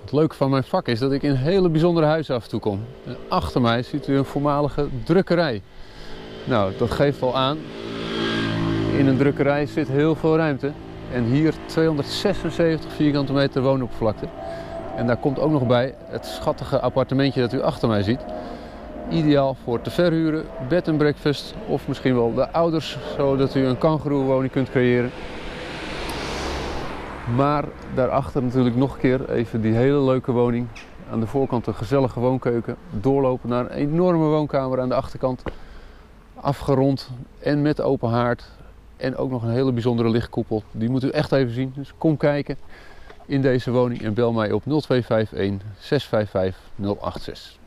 Het leuke van mijn vak is dat ik in hele bijzondere huizen af en toe kom. En achter mij ziet u een voormalige drukkerij. Nou, dat geeft al aan. In een drukkerij zit heel veel ruimte. En hier 276 vierkante meter woonoppervlakte. En daar komt ook nog bij het schattige appartementje dat u achter mij ziet. Ideaal voor te verhuren, bed and breakfast of misschien wel de ouders, zodat u een kangoeroewoning kunt creëren. Maar daarachter natuurlijk nog een keer even die hele leuke woning. Aan de voorkant een gezellige woonkeuken, doorlopen naar een enorme woonkamer aan de achterkant. Afgerond en met open haard en ook nog een hele bijzondere lichtkoepel. Die moet u echt even zien, dus kom kijken in deze woning en bel mij op 0251 655 086.